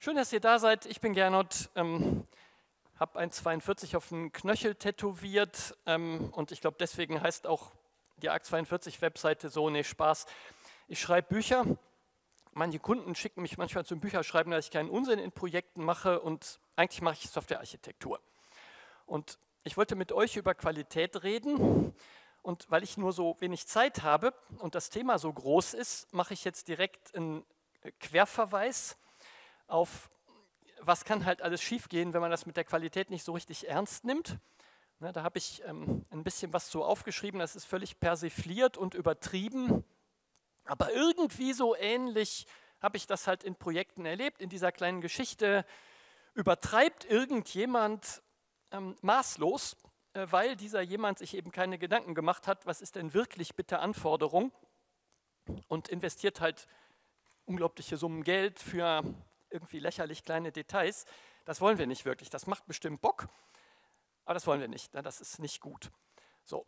Schön, dass ihr da seid. Ich bin Gernot, habe ein 42 auf den Knöchel tätowiert und ich glaube, deswegen heißt auch die ARC42-Webseite so, nee, Spaß. Ich schreibe Bücher. Manche Kunden schicken mich manchmal zum Bücherschreiben, dass ich keinen Unsinn in Projekten mache und eigentlich mache ich Softwarearchitektur. Und ich wollte mit euch über Qualität reden und weil ich nur so wenig Zeit habe und das Thema so groß ist, mache ich jetzt direkt einen Querverweis auf, was kann halt alles schiefgehen, wenn man das mit der Qualität nicht so richtig ernst nimmt. Na, da habe ich ein bisschen was so aufgeschrieben, das ist völlig persifliert und übertrieben, aber irgendwie so ähnlich habe ich das halt in Projekten erlebt, in dieser kleinen Geschichte. Übertreibt irgendjemand maßlos, weil dieser jemand sich eben keine Gedanken gemacht hat, was ist denn wirklich bitte Anforderung, und investiert halt unglaubliche Summen Geld für irgendwie lächerlich kleine Details. Das wollen wir nicht wirklich. Das macht bestimmt Bock, aber das wollen wir nicht. Das ist nicht gut. So,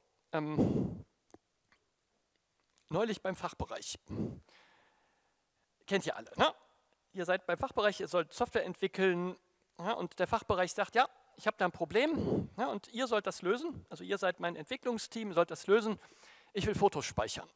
neulich beim Fachbereich. Kennt ihr alle, ne? Ihr seid beim Fachbereich, ihr sollt Software entwickeln, ja, und der Fachbereich sagt, ja, ich habe da ein Problem, ja, und ihr sollt das lösen. Also ihr seid mein Entwicklungsteam, sollt das lösen. Ich will Fotos speichern.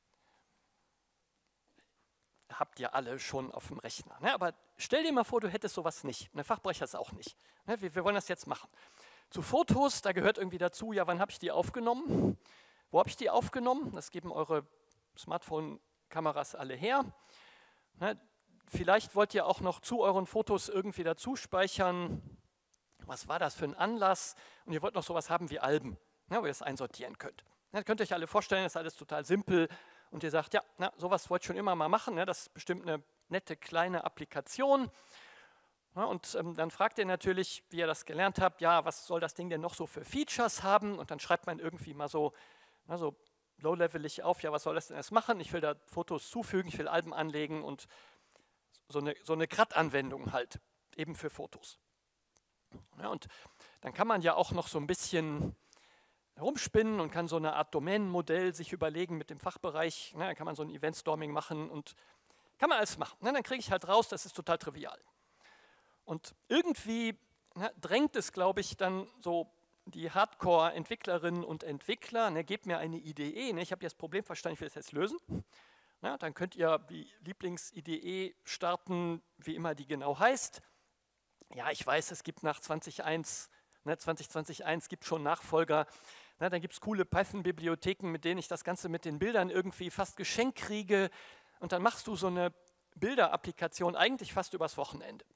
Habt ihr alle schon auf dem Rechner. Ne? Aber stell dir mal vor, du hättest sowas nicht. Der Fachbereich hat es auch nicht. Ne? Wir wollen das jetzt machen. Zu Fotos, da gehört irgendwie dazu, ja, wann habe ich die aufgenommen? Wo habe ich die aufgenommen? Das geben eure Smartphone-Kameras alle her. Ne? Vielleicht wollt ihr auch noch zu euren Fotos irgendwie dazu speichern. Was war das für ein Anlass? Und ihr wollt noch sowas haben wie Alben, ne, wo ihr das einsortieren könnt. Ne? Könnt ihr euch alle vorstellen, das ist alles total simpel. Und ihr sagt, ja, na, sowas wollt ihr schon immer mal machen, ne? Das ist bestimmt eine nette kleine Applikation. Ja, und dann fragt ihr natürlich, wie ihr das gelernt habt, ja, was soll das Ding denn noch so für Features haben? Und dann schreibt man irgendwie mal so, na, so low-levelig auf, ja, was soll das denn erst machen? Ich will da Fotos zufügen, ich will Alben anlegen und so eine CRUD-Anwendung halt, eben für Fotos. Ja, und dann kann man ja auch noch so ein bisschen herumspinnen und kann so eine Art Domänenmodell sich überlegen mit dem Fachbereich. Ne, dann kann man so ein Event-Storming machen und kann man alles machen. Ne, dann kriege ich halt raus, das ist total trivial. Und irgendwie drängt es, glaube ich, dann so die Hardcore-Entwicklerinnen und Entwickler, ne, gebt mir eine IDE, ne, ich habe das Problem verstanden, ich will es jetzt lösen. Na, dann könnt ihr die Lieblings-IDE starten, wie immer die genau heißt. Ja, ich weiß, es gibt nach 2020.1 gibt schon Nachfolger. Na, dann gibt es coole Python-Bibliotheken, mit denen ich das Ganze mit den Bildern irgendwie fast geschenkt kriege. Und dann machst du so eine Bilderapplikation eigentlich fast übers Wochenende.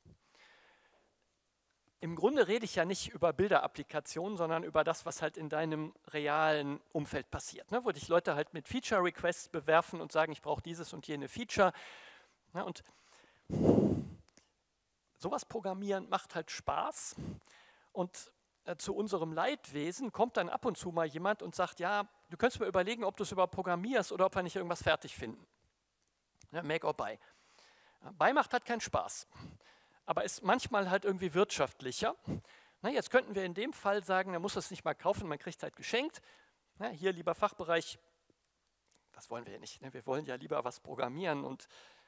Im Grunde rede ich ja nicht über Bilderapplikationen, sondern über das, was halt in deinem realen Umfeld passiert. Ne? Wo dich Leute halt mit Feature-Requests bewerfen und sagen, ich brauche dieses und jene Feature. Ja, und sowas programmieren macht halt Spaß. Und zu unserem Leidwesen kommt dann ab und zu mal jemand und sagt, ja, du könntest mir überlegen, ob du es überhaupt programmierst oder ob wir nicht irgendwas fertig finden. Ja, make or buy. Buy macht halt keinen Spaß, aber ist manchmal halt irgendwie wirtschaftlicher. Na, jetzt könnten wir in dem Fall sagen, er muss es nicht mal kaufen, man kriegt es halt geschenkt. Na, hier, lieber Fachbereich, das wollen wir ja nicht. Ne? Wir wollen ja lieber was programmieren. Und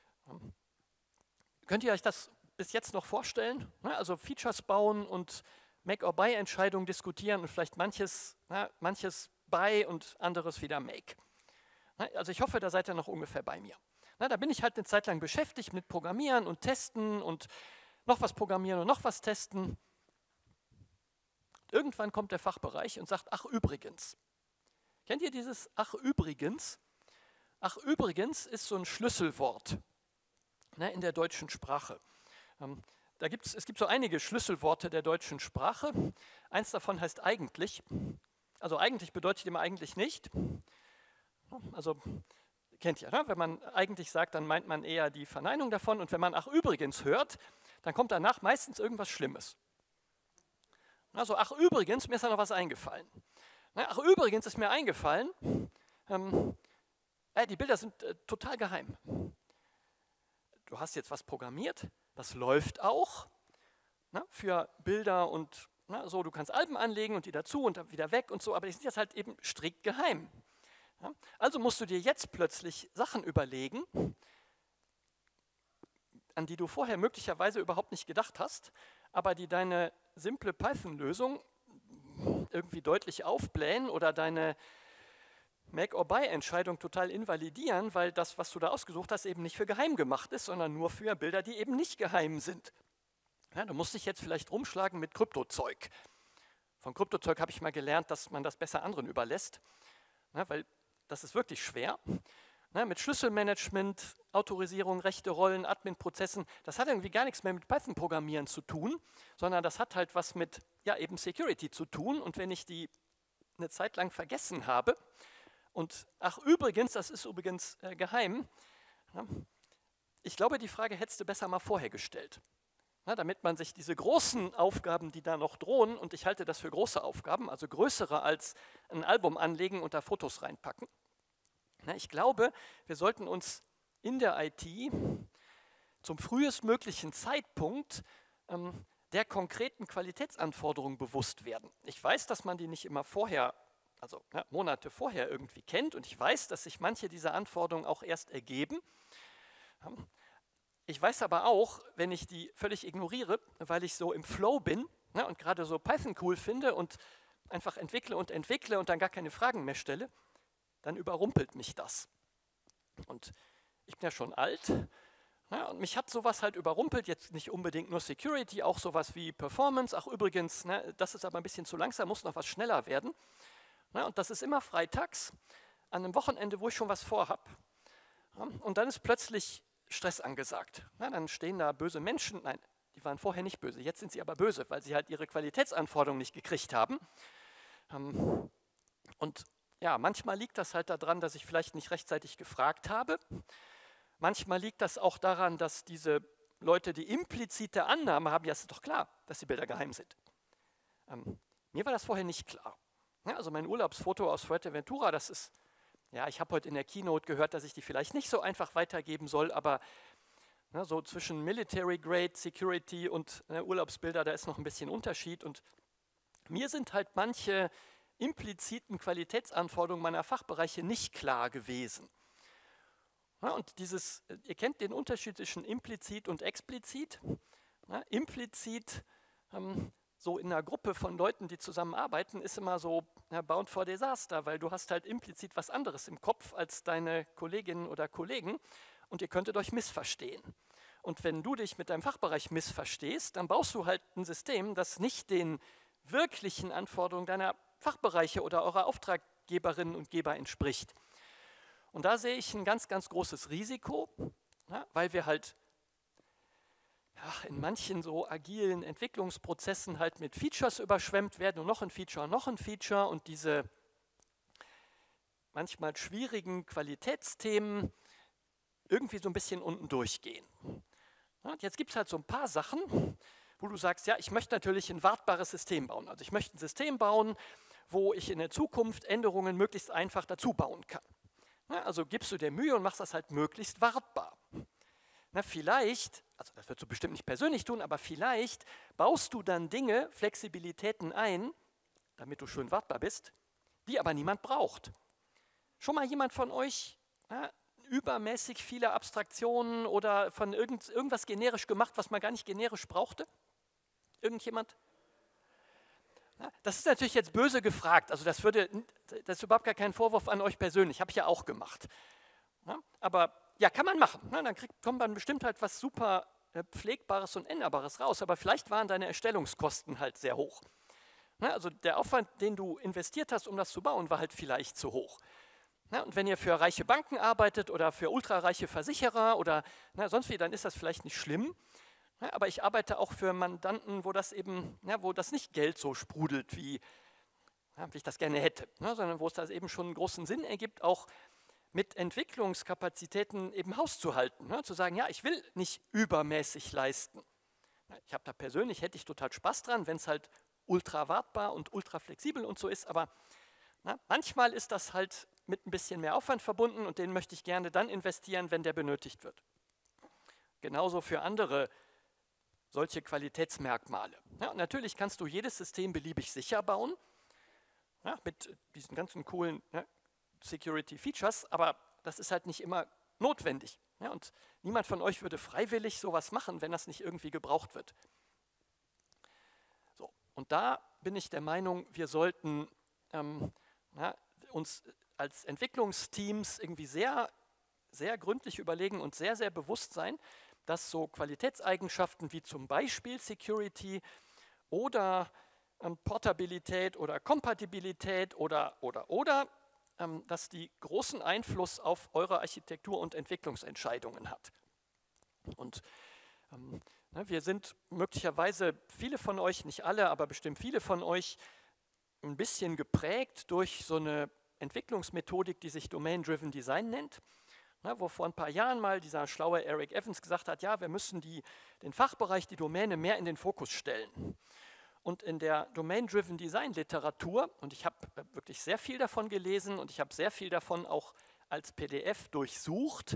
könnt ihr euch das bis jetzt noch vorstellen? Na, also Features bauen und Make-or-Buy-Entscheidungen diskutieren und vielleicht manches Buy und anderes wieder Make. Na, also ich hoffe, da seid ihr noch ungefähr bei mir. Na, da bin ich halt eine Zeit lang beschäftigt mit Programmieren und Testen und noch was programmieren und noch was testen. Irgendwann kommt der Fachbereich und sagt, ach übrigens. Kennt ihr dieses ach übrigens? Ach übrigens ist so ein Schlüsselwort, ne, in der deutschen Sprache. Es gibt so einige Schlüsselworte der deutschen Sprache. Eins davon heißt eigentlich. Also eigentlich bedeutet immer eigentlich nicht. Also kennt ihr, ne? Wenn man eigentlich sagt, dann meint man eher die Verneinung davon. Und wenn man ach übrigens hört, dann kommt danach meistens irgendwas Schlimmes. Also ach übrigens, mir ist da noch was eingefallen. Ach übrigens ist mir eingefallen, die Bilder sind total geheim. Du hast jetzt was programmiert, das läuft auch, ne, für Bilder und so, du kannst Alben anlegen und die dazu und dann wieder weg und so, aber die sind jetzt halt eben strikt geheim. Ja? Also musst du dir jetzt plötzlich Sachen überlegen, an die du vorher möglicherweise überhaupt nicht gedacht hast, aber die deine simple Python-Lösung irgendwie deutlich aufblähen oder deine Make-or-Buy-Entscheidung total invalidieren, weil das, was du da ausgesucht hast, eben nicht für geheim gemacht ist, sondern nur für Bilder, die eben nicht geheim sind. Ja, du musst dich jetzt vielleicht rumschlagen mit Kryptozeug. Von Kryptozeug habe ich mal gelernt, dass man das besser anderen überlässt, weil das ist wirklich schwer. Mit Schlüsselmanagement, Autorisierung, rechte Rollen, Admin-Prozessen, das hat irgendwie gar nichts mehr mit Python-Programmieren zu tun, sondern das hat halt was mit eben Security zu tun. Und wenn ich die eine Zeit lang vergessen habe, und ach übrigens, das ist übrigens geheim, ich glaube, die Frage hättest du besser mal vorher gestellt. Damit man sich diese großen Aufgaben, die da noch drohen, und ich halte das für große Aufgaben, also größere als ein Album anlegen und da Fotos reinpacken. Ich glaube, wir sollten uns in der IT zum frühestmöglichen Zeitpunkt der konkreten Qualitätsanforderungen bewusst werden. Ich weiß, dass man die nicht immer vorher, also Monate vorher irgendwie kennt, und ich weiß, dass sich manche dieser Anforderungen auch erst ergeben. Ich weiß aber auch, wenn ich die völlig ignoriere, weil ich so im Flow bin und gerade so Python cool finde und einfach entwickle und dann gar keine Fragen mehr stelle, dann überrumpelt mich das. Und ich bin ja schon alt, und mich hat sowas halt überrumpelt, jetzt nicht unbedingt nur Security, auch sowas wie Performance. Ach übrigens, das ist aber ein bisschen zu langsam, muss noch was schneller werden. Und das ist immer freitags, an einem Wochenende, wo ich schon was vorhab. Und dann ist plötzlich Stress angesagt. Dann stehen da böse Menschen, nein, die waren vorher nicht böse, jetzt sind sie aber böse, weil sie halt ihre Qualitätsanforderungen nicht gekriegt haben. Und ja, manchmal liegt das halt daran, dass ich vielleicht nicht rechtzeitig gefragt habe. Manchmal liegt das auch daran, dass diese Leute die implizite Annahme haben, ja, es ist doch klar, dass die Bilder geheim sind. Mir war das vorher nicht klar. Also mein Urlaubsfoto aus Fuerteventura, das ist, ja, ich habe heute in der Keynote gehört, dass ich die vielleicht nicht so einfach weitergeben soll, aber so zwischen Military Grade, Security und Urlaubsbilder, da ist noch ein bisschen Unterschied. Und mir sind halt manche impliziten Qualitätsanforderungen meiner Fachbereiche nicht klar gewesen. Und ihr kennt den Unterschied zwischen implizit und explizit. Implizit, so in einer Gruppe von Leuten, die zusammenarbeiten, ist immer so bound for disaster, weil du hast halt implizit was anderes im Kopf als deine Kolleginnen oder Kollegen und ihr könntet euch missverstehen. Und wenn du dich mit deinem Fachbereich missverstehst, dann baust du halt ein System, das nicht den wirklichen Anforderungen deiner Fachbereiche oder eurer Auftraggeberinnen und Geber entspricht. Und da sehe ich ein ganz, ganz großes Risiko, weil wir halt in manchen so agilen Entwicklungsprozessen halt mit Features überschwemmt werden und noch ein Feature und diese manchmal schwierigen Qualitätsthemen irgendwie so ein bisschen unten durchgehen. Und jetzt gibt es halt so ein paar Sachen, wo du sagst, ja, ich möchte natürlich ein wartbares System bauen. Also ich möchte ein System bauen, wo ich in der Zukunft Änderungen möglichst einfach dazu bauen kann. Also gibst du dir Mühe und machst das halt möglichst wartbar. Vielleicht, also das wirst du bestimmt nicht persönlich tun, aber vielleicht baust du dann Dinge, Flexibilitäten ein, damit du schön wartbar bist, die aber niemand braucht. Schon mal jemand von euch übermäßig viele Abstraktionen oder von irgendwas generisch gemacht, was man gar nicht generisch brauchte? Irgendjemand? Das ist natürlich jetzt böse gefragt, also das ist überhaupt gar kein Vorwurf an euch persönlich, habe ich ja auch gemacht. Aber ja, kann man machen, dann kommt man bestimmt halt was super Pflegbares und Änderbares raus, aber vielleicht waren deine Erstellungskosten halt sehr hoch. Also der Aufwand, den du investiert hast, um das zu bauen, war halt vielleicht zu hoch. Und wenn ihr für reiche Banken arbeitet oder für ultrareiche Versicherer oder sonst wie, dann ist das vielleicht nicht schlimm. Aber ich arbeite auch für Mandanten, wo das eben, wo das nicht Geld so sprudelt, wie ich das gerne hätte, sondern wo es das eben schon einen großen Sinn ergibt, auch mit Entwicklungskapazitäten eben Haus zu halten, zu sagen, ja, ich will nicht übermäßig leisten. Ich habe da persönlich, hätte ich total Spaß dran, wenn es halt ultra wartbar und ultra flexibel und so ist, aber manchmal ist das halt mit ein bisschen mehr Aufwand verbunden und den möchte ich gerne dann investieren, wenn der benötigt wird. Genauso für andere solche Qualitätsmerkmale. Natürlich kannst du jedes System beliebig sicher bauen, mit diesen ganzen coolen Security Features, aber das ist halt nicht immer notwendig. Ja, und niemand von euch würde freiwillig sowas machen, wenn das nicht irgendwie gebraucht wird. So, und da bin ich der Meinung, wir sollten uns als Entwicklungsteams irgendwie sehr, sehr gründlich überlegen und sehr, sehr bewusst sein, dass so Qualitätseigenschaften wie zum Beispiel Security oder Portabilität oder Kompatibilität oder, dass die großen Einfluss auf eure Architektur- und Entwicklungsentscheidungen hat. Und wir sind möglicherweise, viele von euch, nicht alle, aber bestimmt viele von euch, ein bisschen geprägt durch so eine Entwicklungsmethodik, die sich Domain-Driven Design nennt, wo vor ein paar Jahren mal dieser schlaue Eric Evans gesagt hat, ja, wir müssen den Fachbereich, die Domäne mehr in den Fokus stellen. Und in der Domain-Driven Design Literatur, und ich habe wirklich sehr viel davon gelesen und ich habe sehr viel davon auch als PDF durchsucht,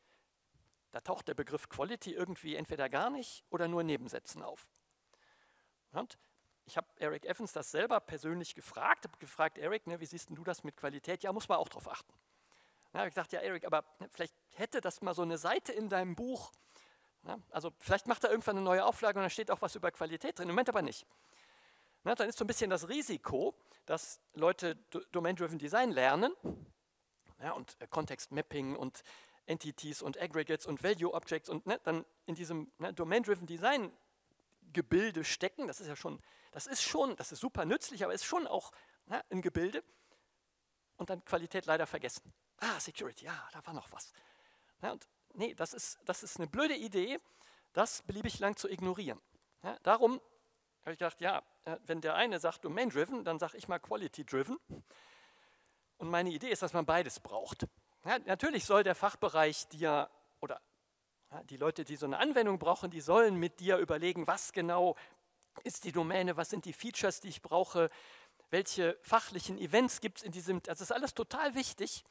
da taucht der Begriff Quality irgendwie entweder gar nicht oder nur in Nebensätzen auf. Und ich habe Eric Evans das selber persönlich gefragt, habe gefragt, Eric, wie siehst du das mit Qualität? Ja, muss man auch drauf achten. Da habe ich gesagt, ja Eric, aber vielleicht hätte das mal so eine Seite in deinem Buch, also vielleicht macht er irgendwann eine neue Auflage und da steht auch was über Qualität drin, im Moment aber nicht. Dann ist so ein bisschen das Risiko, dass Leute Domain-Driven Design lernen und Context Mapping und Entities und Aggregates und Value Objects und dann in diesem Domain-Driven Design Gebilde stecken. Das ist super nützlich, aber ist schon auch ein Gebilde. Und dann Qualität leider vergessen. Security, ja, da war noch was. Und nee, das ist eine blöde Idee, das beliebig lang zu ignorieren. Darum habe ich gedacht, ja, wenn der eine sagt Domain-Driven, dann sage ich mal Quality-Driven. Und meine Idee ist, dass man beides braucht. Natürlich soll der Fachbereich dir oder die Leute, die so eine Anwendung brauchen, die sollen mit dir überlegen, was genau ist die Domäne, was sind die Features, die ich brauche, welche fachlichen Events gibt es in diesem, das ist alles total wichtig.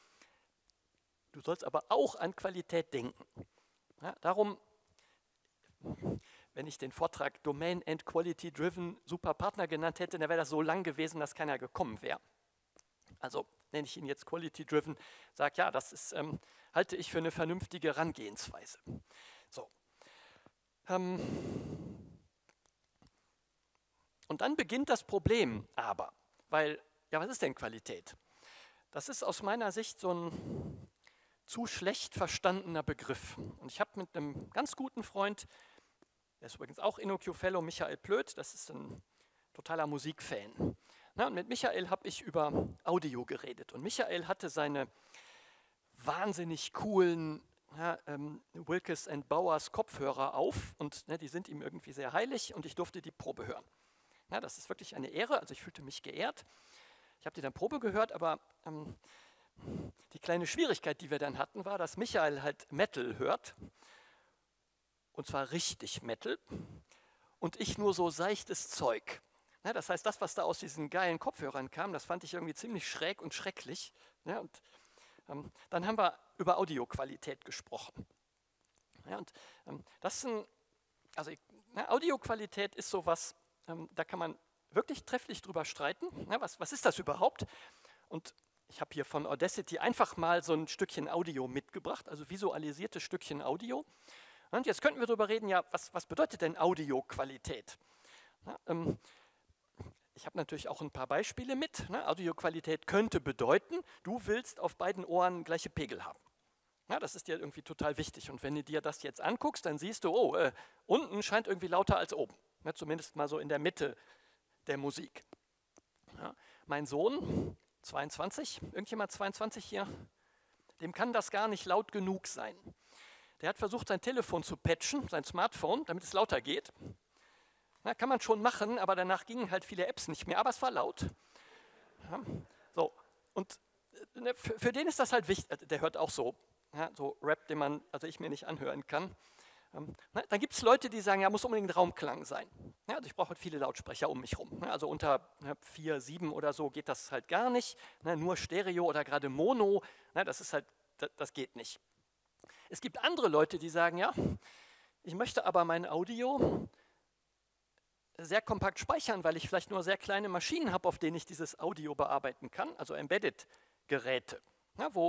Du sollst aber auch an Qualität denken. Darum, wenn ich den Vortrag Domain and Quality Driven Super Partner genannt hätte, dann wäre das so lang gewesen, dass keiner gekommen wäre. Also nenne ich ihn jetzt Quality Driven, sage ja, das ist, halte ich für eine vernünftige Herangehensweise. So. Und dann beginnt das Problem aber, weil, ja, was ist denn Qualität? Das ist aus meiner Sicht so ein zu schlecht verstandener Begriff. Und ich habe mit einem ganz guten Freund, der ist übrigens auch InnoQ Fellow, Michael Plöth, das ist ein totaler Musikfan. Und mit Michael habe ich über Audio geredet. Und Michael hatte seine wahnsinnig coolen Wilkes & Bowers Kopfhörer auf und die sind ihm irgendwie sehr heilig und ich durfte die Probe hören. Das ist wirklich eine Ehre, also ich fühlte mich geehrt. Ich habe die dann Probe gehört, aber die kleine Schwierigkeit, die wir dann hatten, war, dass Michael halt Metal hört, und zwar richtig Metal, und ich nur so seichtes Zeug. Das heißt, das, was da aus diesen geilen Kopfhörern kam, das fand ich irgendwie ziemlich schräg und schrecklich. Und dann haben wir über Audioqualität gesprochen. Audioqualität ist sowas, da kann man wirklich trefflich drüber streiten. Was ist das überhaupt? Und ich habe hier von Audacity einfach mal so ein Stückchen Audio mitgebracht, also visualisierte Stückchen Audio. Und jetzt könnten wir darüber reden, ja, was bedeutet denn Audioqualität? Ich habe natürlich auch ein paar Beispiele mit. Audioqualität könnte bedeuten, du willst auf beiden Ohren gleiche Pegel haben. Das ist dir irgendwie total wichtig. Und wenn du dir das jetzt anguckst, dann siehst du, unten scheint irgendwie lauter als oben. Zumindest mal so in der Mitte der Musik. Mein Sohn, 22, irgendjemand 22 hier, dem kann das gar nicht laut genug sein. Der hat versucht, sein Telefon zu patchen, sein Smartphone, damit es lauter geht. Kann man schon machen, aber danach gingen halt viele Apps nicht mehr, aber es war laut. So, und für den ist das halt wichtig, der hört auch so Rap, den ich mir nicht anhören kann. Dann gibt es Leute, die sagen, ja, muss unbedingt Raumklang sein. Also ich brauche halt viele Lautsprecher um mich rum. Also unter 4, 7 oder so geht das halt gar nicht. Nur Stereo oder gerade Mono, das geht nicht. Es gibt andere Leute, die sagen, ja, ich möchte aber mein Audio sehr kompakt speichern, weil ich vielleicht nur sehr kleine Maschinen habe, auf denen ich dieses Audio bearbeiten kann, also Embedded-Geräte, wo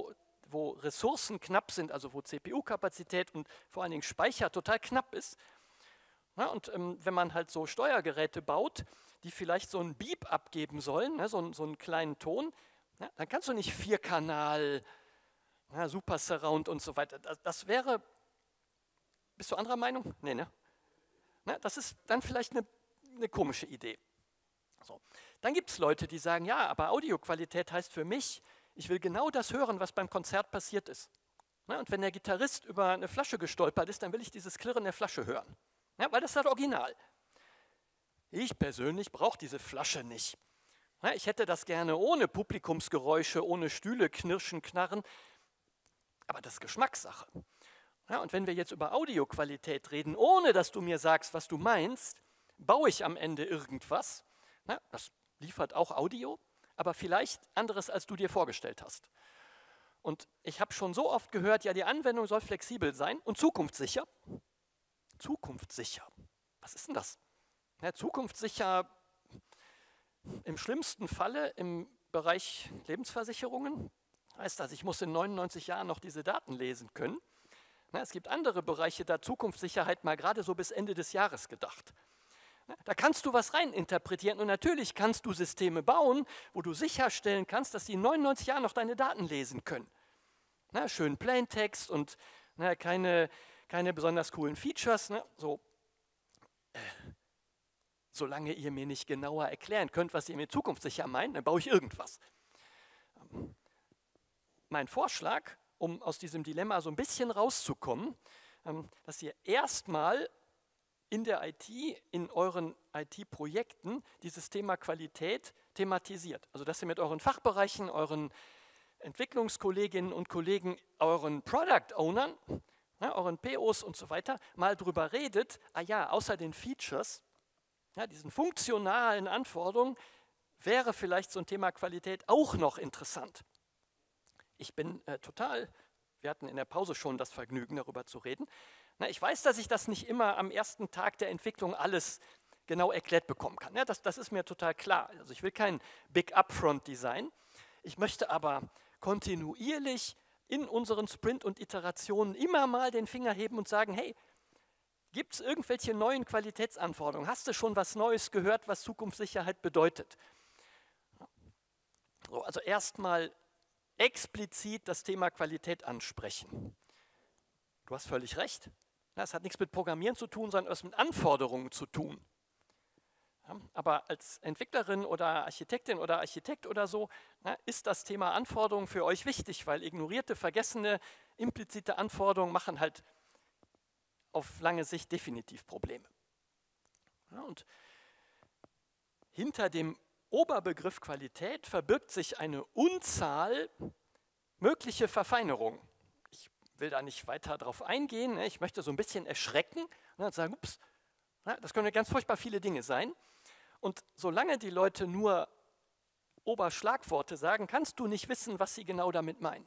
wo Ressourcen knapp sind, also wo CPU-Kapazität und vor allen Dingen Speicher total knapp ist. Ja, und wenn man halt so Steuergeräte baut, die vielleicht so einen Beep abgeben sollen, ne, so einen kleinen Ton, ja, dann kannst du nicht Vierkanal, Super Surround und so weiter. Das wäre, bist du anderer Meinung? Nee, ne? Das ist dann vielleicht eine komische Idee. So. Dann gibt es Leute, die sagen, ja, aber Audioqualität heißt für mich, ich will genau das hören, was beim Konzert passiert ist. Und wenn der Gitarrist über eine Flasche gestolpert ist, dann will ich dieses Klirren der Flasche hören. Ja, weil das ist das Original. Ich persönlich brauche diese Flasche nicht. Ja, ich hätte das gerne ohne Publikumsgeräusche, ohne Stühle knirschen, knarren, aber das ist Geschmackssache. Ja, und wenn wir jetzt über Audioqualität reden, ohne dass du mir sagst, was du meinst, baue ich am Ende irgendwas. Ja, das liefert auch Audio, aber vielleicht anderes, als du dir vorgestellt hast. Und ich habe schon so oft gehört, ja, die Anwendung soll flexibel sein und zukunftssicher. Zukunftssicher. Was ist denn das? Ja, zukunftssicher im schlimmsten Falle im Bereich Lebensversicherungen. Heißt das, ich muss in 99 Jahren noch diese Daten lesen können. Ja, es gibt andere Bereiche, da Zukunftssicherheit mal gerade so bis Ende des Jahres gedacht. Ja, da kannst du was reininterpretieren und natürlich kannst du Systeme bauen, wo du sicherstellen kannst, dass die in 99 Jahren noch deine Daten lesen können. Na, schön Plaintext und keine besonders coolen Features. So. Solange ihr mir nicht genauer erklären könnt, was ihr mit zukunftssicher meint, dann baue ich irgendwas. Mein Vorschlag, um aus diesem Dilemma so ein bisschen rauszukommen, dass ihr erstmal in der IT, in euren IT-Projekten dieses Thema Qualität thematisiert. Also dass ihr mit euren Fachbereichen, euren Entwicklungskolleginnen und Kollegen, euren Product Ownern, euren POs und so weiter, mal drüber redet, außer den Features, diesen funktionalen Anforderungen, wäre vielleicht so ein Thema Qualität auch noch interessant. Ich bin wir hatten in der Pause schon das Vergnügen, darüber zu reden. Ich weiß, dass ich das nicht immer am ersten Tag der Entwicklung alles genau erklärt bekommen kann. Das ist mir total klar. Also ich will kein Big Upfront Design. Ich möchte aber kontinuierlich in unseren Sprint und Iterationen immer mal den Finger heben und sagen, hey, gibt es irgendwelche neuen Qualitätsanforderungen? Hast du schon was Neues gehört, was Zukunftssicherheit bedeutet? So, also erstmal explizit das Thema Qualität ansprechen. Du hast völlig recht. Das hat nichts mit Programmieren zu tun, sondern etwas mit Anforderungen zu tun. Aber als Entwicklerin oder Architektin oder Architekt oder so, ist das Thema Anforderungen für euch wichtig, weil ignorierte, vergessene, implizite Anforderungen machen halt auf lange Sicht definitiv Probleme. Und hinter dem Oberbegriff Qualität verbirgt sich eine Unzahl mögliche Verfeinerungen. Ich will da nicht weiter drauf eingehen, ich möchte so ein bisschen erschrecken und sagen, ups, das können ganz furchtbar viele Dinge sein. Und solange die Leute nur Oberschlagworte sagen, kannst du nicht wissen, was sie genau damit meinen.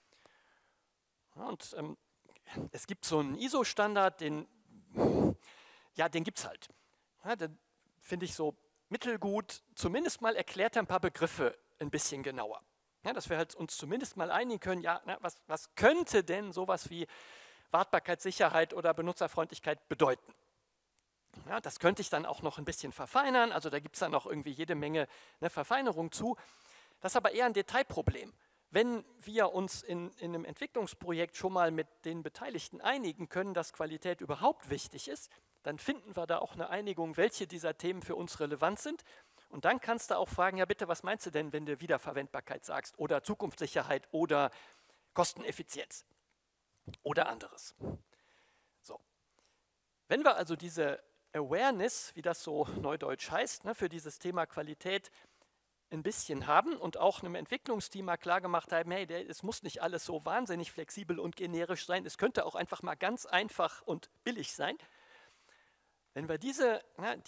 Und es gibt so einen ISO-Standard, den gibt es halt. Den finde ich so mittelgut, zumindest mal erklärt er ein paar Begriffe ein bisschen genauer. Dass wir halt uns zumindest mal einigen können, was könnte denn sowas wie Wartbarkeit, Sicherheit oder Benutzerfreundlichkeit bedeuten? Das könnte ich dann auch noch ein bisschen verfeinern, also da gibt es dann noch irgendwie jede Menge Verfeinerung zu. Das ist aber eher ein Detailproblem. Wenn wir uns in einem Entwicklungsprojekt schon mal mit den Beteiligten einigen können, dass Qualität überhaupt wichtig ist, dann finden wir da auch eine Einigung, welche dieser Themen für uns relevant sind. Und dann kannst du auch fragen, ja bitte, was meinst du denn, wenn du Wiederverwendbarkeit sagst oder Zukunftssicherheit oder Kosteneffizienz oder anderes. So. Wenn wir also diese Awareness, wie das so neudeutsch heißt, für dieses Thema Qualität ein bisschen haben und auch einem Entwicklungsteam mal klar gemacht haben, hey, es muss nicht alles so wahnsinnig flexibel und generisch sein, es könnte auch einfach mal ganz einfach und billig sein. Wenn wir dieses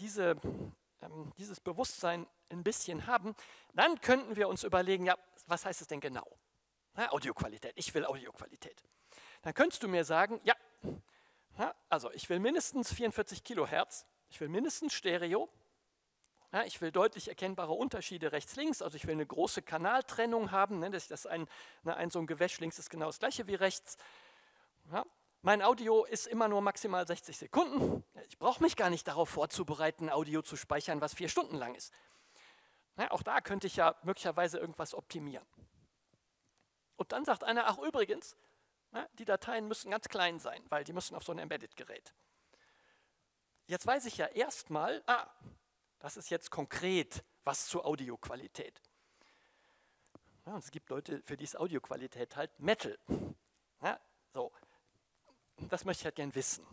Bewusstsein ein bisschen haben, dann könnten wir uns überlegen, was heißt es denn genau? Audioqualität, ich will Audioqualität. Dann könntest du mir sagen, also ich will mindestens 44 Kilohertz, ich will mindestens Stereo, Ja, ich will deutlich erkennbare Unterschiede rechts-links, also ich will eine große Kanaltrennung haben, ne, dass so ein Gewäsch links ist genau das gleiche wie rechts. Ja, mein Audio ist immer nur maximal 60 Sekunden. Ich brauche mich gar nicht darauf vorzubereiten, Audio zu speichern, was 4 Stunden lang ist. Ja, auch da könnte ich ja möglicherweise irgendwas optimieren. Und dann sagt einer, ach übrigens, die Dateien müssen ganz klein sein, weil die müssen auf so ein Embedded-Gerät. Jetzt weiß ich ja erstmal, das ist jetzt konkret was zur Audioqualität. Ja, und es gibt Leute, für die ist Audioqualität halt Metal. Ja, so. Das möchte ich halt gern wissen.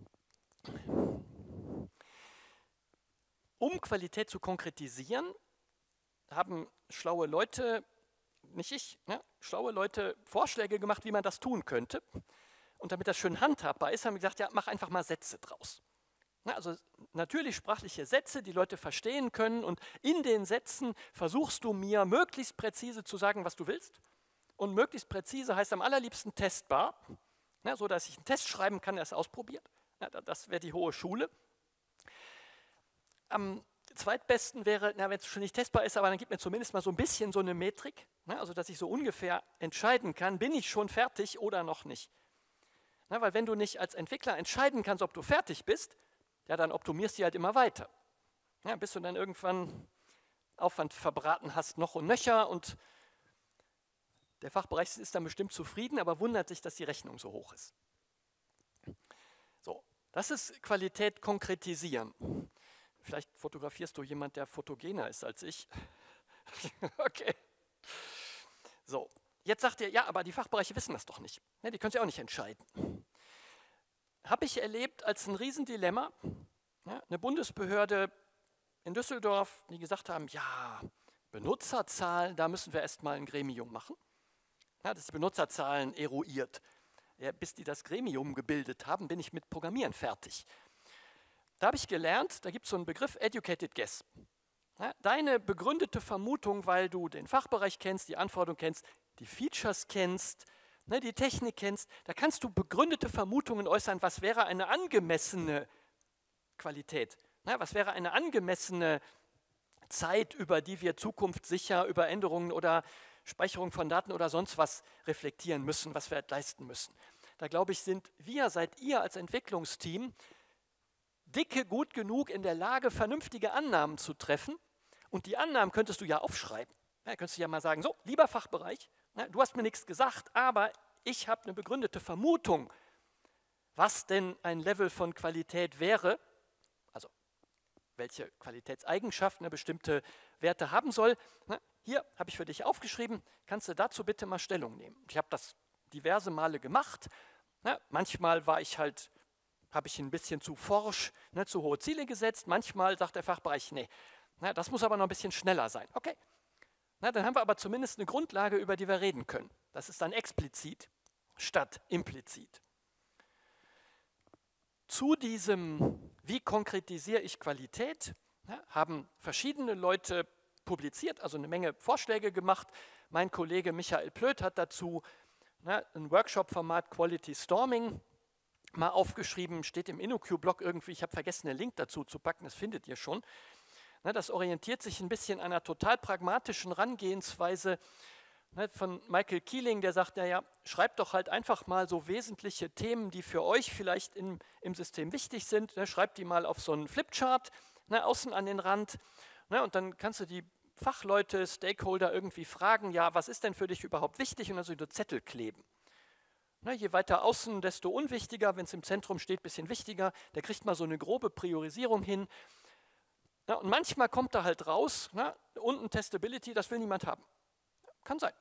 Um Qualität zu konkretisieren, haben schlaue Leute, nicht ich, schlaue Leute Vorschläge gemacht, wie man das tun könnte. Und damit das schön handhabbar ist, haben wir gesagt, ja, mach einfach mal Sätze draus. Also natürlich sprachliche Sätze, die Leute verstehen können, und in den Sätzen versuchst du mir möglichst präzise zu sagen, was du willst. Und möglichst präzise heißt am allerliebsten testbar, so dass ich einen Test schreiben kann, der es ausprobiert. Das wäre die hohe Schule. Am zweitbesten wäre, wenn es schon nicht testbar ist, aber dann gibt mir zumindest mal so ein bisschen so eine Metrik, also dass ich so ungefähr entscheiden kann, bin ich schon fertig oder noch nicht. Weil wenn du nicht als Entwickler entscheiden kannst, ob du fertig bist, ja, dann optimierst du halt immer weiter. Ja, bis du dann irgendwann Aufwand verbraten hast, noch und nöcher, und der Fachbereich ist dann bestimmt zufrieden, aber wundert sich, dass die Rechnung so hoch ist. So, das ist Qualität konkretisieren. Vielleicht fotografierst du jemanden, der fotogener ist als ich. Okay. So, jetzt sagt ihr, ja, aber die Fachbereiche wissen das doch nicht. Ja, die können sich auch nicht entscheiden. Habe ich erlebt als ein Riesendilemma, eine Bundesbehörde in Düsseldorf, die gesagt haben, ja, Benutzerzahlen, da müssen wir erstmal ein Gremium machen. Ja, das die Benutzerzahlen eruiert. Ja, bis die das Gremium gebildet haben, bin ich mit Programmieren fertig. Da habe ich gelernt, da gibt es so einen Begriff, Educated Guess. Ja, deine begründete Vermutung, weil du den Fachbereich kennst, die Anforderungen kennst, die Features kennst, die Technik kennst, da kannst du begründete Vermutungen äußern, was wäre eine angemessene Qualität, was wäre eine angemessene Zeit, über die wir zukunftssicher über Änderungen oder Speicherung von Daten oder sonst was reflektieren müssen, was wir halt leisten müssen. Da glaube ich, seid ihr als Entwicklungsteam dicke gut genug in der Lage, vernünftige Annahmen zu treffen, und die Annahmen könntest du ja aufschreiben. Ja, könntest du ja mal sagen, so, lieber Fachbereich, du hast mir nichts gesagt, aber ich habe eine begründete Vermutung, was denn ein Level von Qualität wäre, also welche Qualitätseigenschaften bestimmte Werte haben soll. Hier habe ich für dich aufgeschrieben, kannst du dazu bitte mal Stellung nehmen. Ich habe das diverse Male gemacht. Manchmal habe ich ein bisschen zu forsch, zu hohe Ziele gesetzt. Manchmal sagt der Fachbereich, nee, das muss aber noch ein bisschen schneller sein. Okay. Dann haben wir aber zumindest eine Grundlage, über die wir reden können. Das ist dann explizit statt implizit. Zu diesem, wie konkretisiere ich Qualität, haben verschiedene Leute publiziert, also eine Menge Vorschläge gemacht. Mein Kollege Michael Plöth hat dazu ein Workshop-Format Quality Storming mal aufgeschrieben, steht im InnoQ-Blog irgendwie, ich habe vergessen, einen Link dazu zu packen, das findet ihr schon. Das orientiert sich ein bisschen an einer total pragmatischen Herangehensweise von Michael Keeling, der sagt, naja, schreibt doch halt einfach mal so wesentliche Themen, die für euch vielleicht im System wichtig sind, schreibt die mal auf so einen Flipchart, außen an den Rand, und dann kannst du die Fachleute, Stakeholder irgendwie fragen, ja, was ist denn für dich überhaupt wichtig, und dann so Zettel kleben. Je weiter außen, desto unwichtiger, wenn es im Zentrum steht, ein bisschen wichtiger, der kriegt mal so eine grobe Priorisierung hin. Und manchmal kommt da halt raus, unten Testability, das will niemand haben. Kann sein.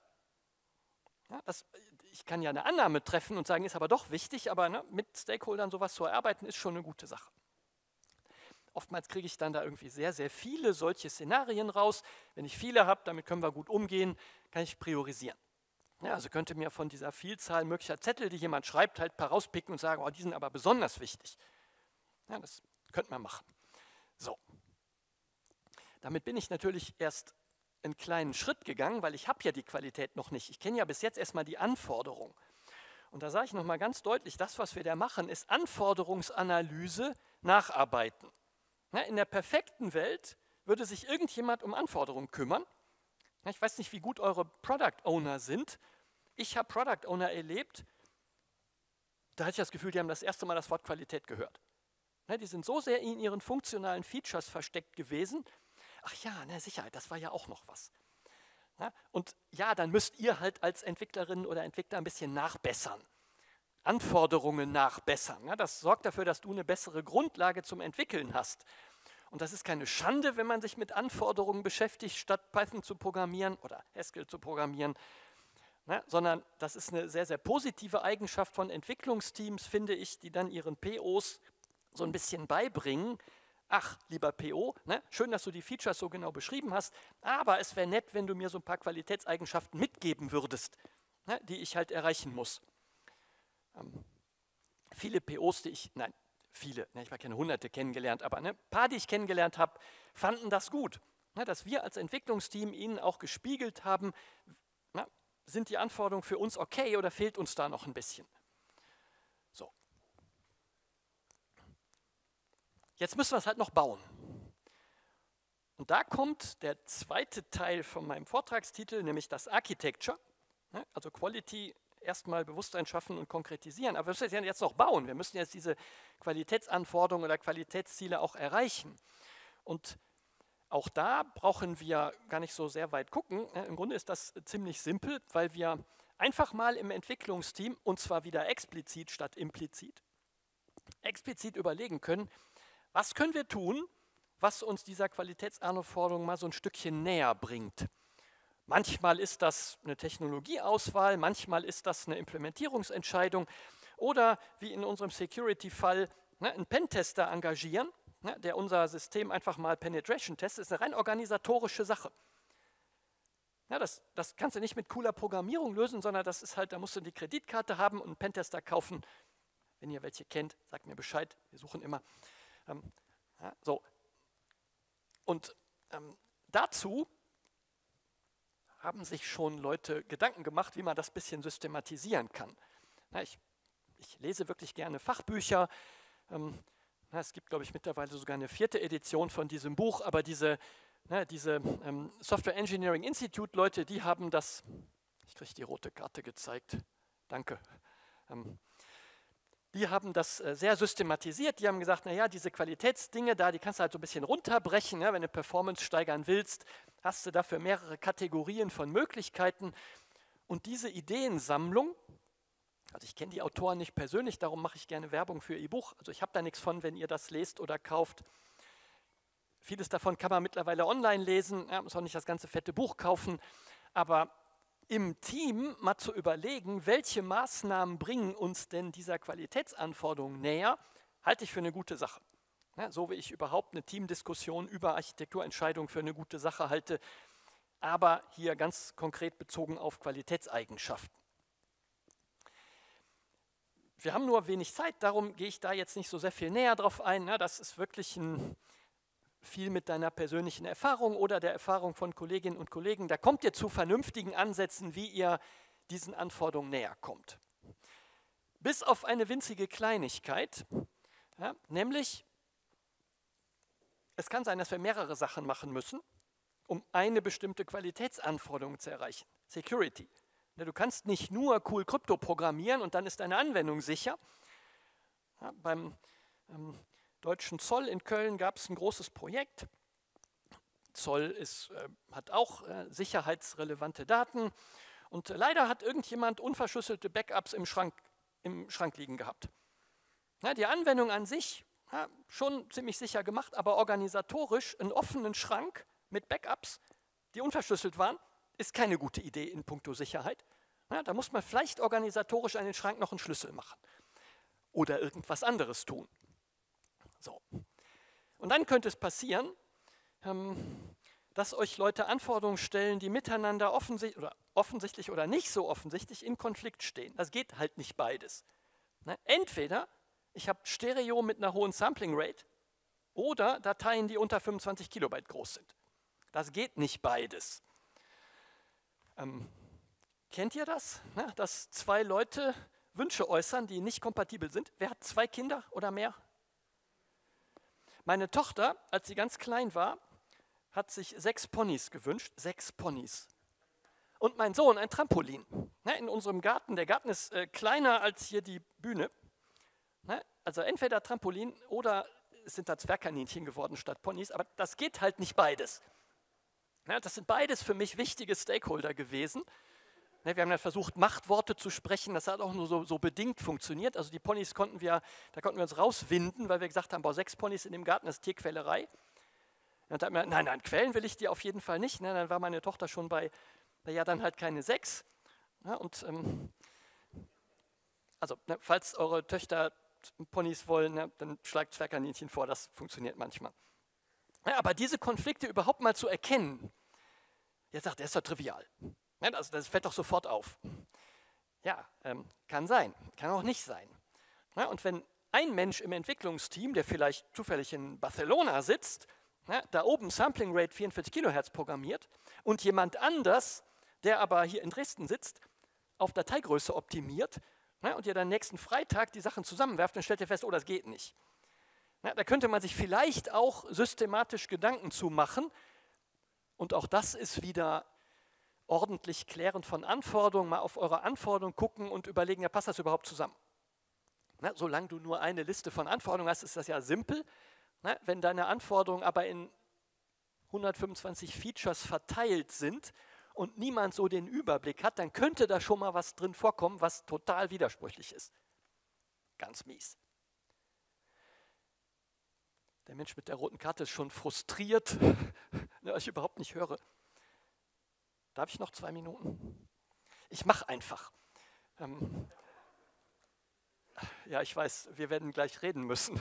Ich kann ja eine Annahme treffen und sagen, ist aber doch wichtig, aber mit Stakeholdern sowas zu erarbeiten, ist schon eine gute Sache. Oftmals kriege ich dann da irgendwie sehr, sehr viele solche Szenarien raus. Wenn ich viele habe, damit können wir gut umgehen, kann ich priorisieren. Ja, also könnte mir von dieser Vielzahl möglicher Zettel, die jemand schreibt, halt ein paar rauspicken und sagen, oh, die sind aber besonders wichtig. Ja, das könnte man machen. So. Damit bin ich natürlich erst einen kleinen Schritt gegangen, weil ich habe ja die Qualität noch nicht. Ich kenne ja bis jetzt erstmal die Anforderung. Und da sage ich nochmal ganz deutlich, das, was wir da machen, ist Anforderungsanalyse nacharbeiten. In der perfekten Welt würde sich irgendjemand um Anforderungen kümmern. Ich weiß nicht, wie gut eure Product Owner sind. Ich habe Product Owner erlebt, da hatte ich das Gefühl, die haben das erste Mal das Wort Qualität gehört. Die sind so sehr in ihren funktionalen Features versteckt gewesen. Ach ja, Sicherheit, das war ja auch noch was. Und ja, dann müsst ihr halt als Entwicklerin oder Entwickler ein bisschen nachbessern. Anforderungen nachbessern. Das sorgt dafür, dass du eine bessere Grundlage zum Entwickeln hast. Und das ist keine Schande, wenn man sich mit Anforderungen beschäftigt, statt Python zu programmieren oder Haskell zu programmieren, sondern das ist eine sehr, sehr positive Eigenschaft von Entwicklungsteams, finde ich, die dann ihren POs so ein bisschen beibringen. Ach, lieber PO, schön, dass du die Features so genau beschrieben hast, aber es wäre nett, wenn du mir so ein paar Qualitätseigenschaften mitgeben würdest, die ich halt erreichen muss. Viele POs, ich habe keine Hunderte kennengelernt, aber ein paar, die ich kennengelernt habe, fanden das gut, dass wir als Entwicklungsteam ihnen auch gespiegelt haben, sind die Anforderungen für uns okay oder fehlt uns da noch ein bisschen? So. Jetzt müssen wir es halt noch bauen. Und da kommt der zweite Teil von meinem Vortragstitel, nämlich das Architecture, also Quality erstmal Bewusstsein schaffen und konkretisieren. Aber wir müssen ja jetzt noch bauen. Wir müssen jetzt diese Qualitätsanforderungen oder Qualitätsziele auch erreichen. Und auch da brauchen wir gar nicht so sehr weit gucken. Im Grunde ist das ziemlich simpel, weil wir einfach mal im Entwicklungsteam, und zwar wieder explizit statt implizit, explizit überlegen können, was können wir tun, was uns dieser Qualitätsanforderung mal so ein Stückchen näher bringt. Manchmal ist das eine Technologieauswahl, manchmal ist das eine Implementierungsentscheidung oder wie in unserem Security-Fall einen Pentester engagieren, der unser System einfach mal Penetration testet, ist eine rein organisatorische Sache. Das kannst du nicht mit cooler Programmierung lösen, sondern das ist halt, da musst du die Kreditkarte haben und einen Pentester kaufen. Wenn ihr welche kennt, sagt mir Bescheid, wir suchen immer. So. Und dazu haben sich schon Leute Gedanken gemacht, wie man das ein bisschen systematisieren kann. Ich lese wirklich gerne Fachbücher. Es gibt, glaube ich, mittlerweile sogar eine 4. Edition von diesem Buch, aber diese Software Engineering Institute Leute, die haben das, ich kriege die rote Karte gezeigt, danke, die haben das sehr systematisiert, die haben gesagt, naja, diese Qualitätsdinge da, die kannst du halt so ein bisschen runterbrechen, wenn du Performance steigern willst, hast du dafür mehrere Kategorien von Möglichkeiten und diese Ideensammlung, also ich kenne die Autoren nicht persönlich, darum mache ich gerne Werbung für ihr Buch, also ich habe da nichts von, wenn ihr das lest oder kauft. Vieles davon kann man mittlerweile online lesen, muss auch nicht das ganze fette Buch kaufen, aber im Team mal zu überlegen, welche Maßnahmen bringen uns denn dieser Qualitätsanforderung näher, halte ich für eine gute Sache. So wie ich überhaupt eine Teamdiskussion über Architekturentscheidungen für eine gute Sache halte, aber hier ganz konkret bezogen auf Qualitätseigenschaften. Wir haben nur wenig Zeit, darum gehe ich da jetzt nicht so sehr viel näher drauf ein. Das ist wirklich viel mit deiner persönlichen Erfahrung oder der Erfahrung von Kolleginnen und Kollegen. Da kommt ihr zu vernünftigen Ansätzen, wie ihr diesen Anforderungen näher kommt. Bis auf eine winzige Kleinigkeit, nämlich es kann sein, dass wir mehrere Sachen machen müssen, um eine bestimmte Qualitätsanforderung zu erreichen. Security. Du kannst nicht nur cool Krypto programmieren und dann ist deine Anwendung sicher. Beim Deutschen Zoll in Köln gab es ein großes Projekt. Zoll hat auch sicherheitsrelevante Daten und leider hat irgendjemand unverschlüsselte Backups im Schrank liegen gehabt. Die Anwendung an sich schon ziemlich sicher gemacht, aber organisatorisch einen offenen Schrank mit Backups, die unverschlüsselt waren, ist keine gute Idee in puncto Sicherheit. Da muss man vielleicht organisatorisch an den Schrank noch einen Schlüssel machen oder irgendwas anderes tun. So. Und dann könnte es passieren, dass euch Leute Anforderungen stellen, die miteinander offensichtlich oder nicht so offensichtlich in Konflikt stehen. Das geht halt nicht beides. Entweder ich habe Stereo mit einer hohen Sampling Rate oder Dateien, die unter 25 Kilobyte groß sind. Das geht nicht beides. Kennt ihr das? Dass zwei Leute Wünsche äußern, die nicht kompatibel sind? Wer hat 2 Kinder oder mehr? Meine Tochter, als sie ganz klein war, hat sich 6 Ponys gewünscht, 6 Ponys. Und mein Sohn ein Trampolin. In unserem Garten, der Garten ist kleiner als hier die Bühne. Also entweder Trampolin oder es sind da Zwergkaninchen geworden statt Ponys, aber das geht halt nicht beides. Das sind beides für mich wichtige Stakeholder gewesen. Wir haben ja versucht, Machtworte zu sprechen, das hat auch nur so bedingt funktioniert. Also die Ponys da konnten wir uns rauswinden, weil wir gesagt haben, 6 Ponys in dem Garten, das ist Tierquälerei. Und dann haben wir, nein, quälen will ich die auf jeden Fall nicht. Dann war meine Tochter schon bei ja dann halt keine 6. Und also, falls eure Töchter Ponys wollen, dann schlagt Zwergkaninchen vor, das funktioniert manchmal. Aber diese Konflikte überhaupt mal zu erkennen, jetzt sagt er, ist doch trivial. Also das fällt doch sofort auf. Ja, kann sein, kann auch nicht sein. Und wenn ein Mensch im Entwicklungsteam, der vielleicht zufällig in Barcelona sitzt, da oben Sampling Rate 44 Kilohertz programmiert und jemand anders, der aber hier in Dresden sitzt, auf Dateigröße optimiert und ihr dann nächsten Freitag die Sachen zusammenwerft, dann stellt ihr fest, oh, das geht nicht. Da könnte man sich vielleicht auch systematisch Gedanken zu machen und auch das ist wieder ordentlich Klären von Anforderungen, mal auf eure Anforderungen gucken und überlegen, ja, passt das überhaupt zusammen? Solange du nur eine Liste von Anforderungen hast, ist das ja simpel. Wenn deine Anforderungen aber in 125 Features verteilt sind und niemand so den Überblick hat, dann könnte da schon mal was drin vorkommen, was total widersprüchlich ist. Ganz mies. Der Mensch mit der roten Karte ist schon frustriert, weil ich überhaupt nicht höre. Darf ich noch 2 Minuten? Ich mache einfach. Ja, ich weiß, wir werden gleich reden müssen.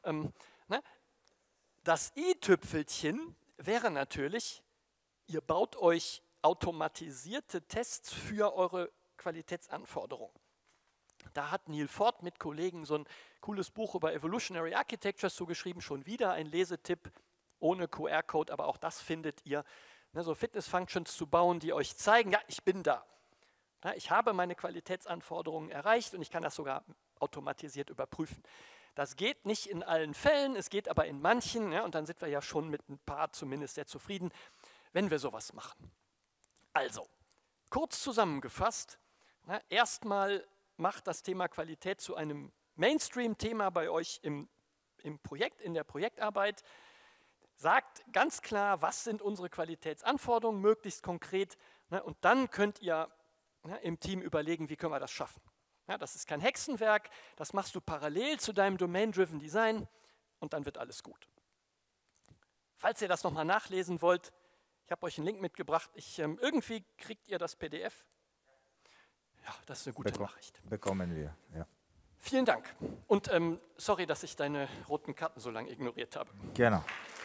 Das i-Tüpfelchen wäre natürlich, ihr baut euch automatisierte Tests für eure Qualitätsanforderungen. Da hat Neil Ford mit Kollegen so ein cooles Buch über Evolutionary Architectures zugeschrieben, schon wieder ein Lesetipp ohne QR-Code, aber auch das findet ihr. So Fitness-Functions zu bauen, die euch zeigen, ja, ich bin da. Ich habe meine Qualitätsanforderungen erreicht und ich kann das sogar automatisiert überprüfen. Das geht nicht in allen Fällen, es geht aber in manchen, und dann sind wir ja schon mit ein paar zumindest sehr zufrieden, wenn wir sowas machen. Also, kurz zusammengefasst, erstmal macht das Thema Qualität zu einem Mainstream-Thema bei euch im Projekt, in der Projektarbeit. Sagt ganz klar, was sind unsere Qualitätsanforderungen, möglichst konkret, und dann könnt ihr im Team überlegen, wie können wir das schaffen. Das ist kein Hexenwerk, das machst du parallel zu deinem Domain-Driven Design und dann wird alles gut. Falls ihr das nochmal nachlesen wollt, ich habe euch einen Link mitgebracht, irgendwie kriegt ihr das PDF. Ja, das ist eine gute Nachricht. Bekommen wir, ja. Vielen Dank und sorry, dass ich deine roten Karten so lange ignoriert habe. Genau.